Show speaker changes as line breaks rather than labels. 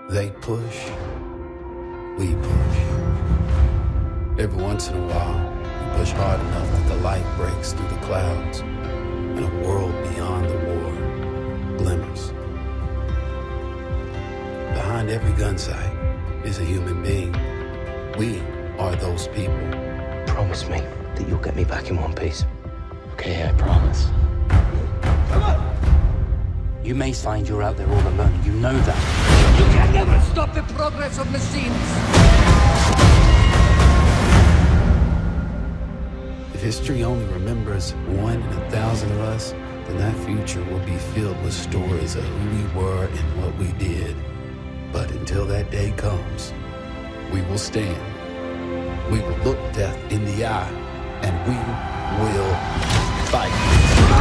They push, we push. Every once in a while, we push hard enough that the light breaks through the clouds and a world beyond the war glimmers. Behind every gun sight is a human being. We are those people.
Promise me that you'll get me back in one piece.
Okay, I promise.
Come on!
You may find you're out there all alone. You know that.
You can never stop the progress of machines!
If history only remembers 1 in 1,000 of us, then that future will be filled with stories of who we were and what we did. But until that day comes, we will stand. We will look death in the eye, and we will fight.